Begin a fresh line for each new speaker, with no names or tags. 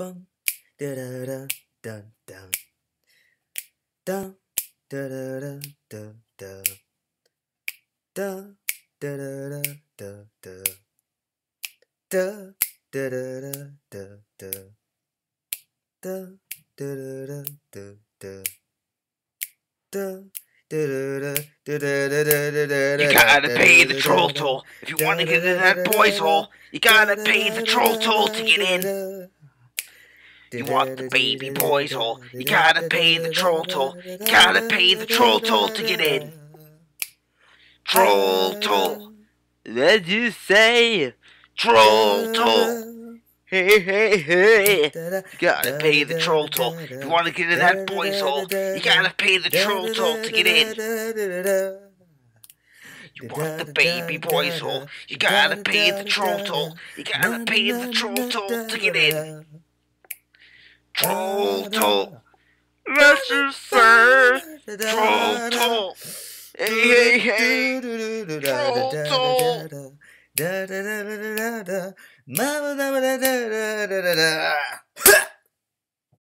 bum, da da da dun dun, dun da da da da da, da da da da da da, da da da da da da, da da da da da.
You gotta pay the troll toll. If you want to get in that boy's hole, you gotta pay the troll toll to get in. You want the baby boy's hole, you gotta pay the troll toll. You gotta pay the troll toll to get in. Troll toll. What'd you say? Troll toll. Hey, hey, hey. You gotta pay the troll toll. If you want to get in that boy's hole, you gotta pay the troll toll to get in. You want the baby boy's hole, you gotta pay the troll toll. You gotta pay the troll toll to get in. Troll toll. Let's just say troll toll. Hey, hey, hey. Troll toll.
Da da da da da da da, mama da da da da da da.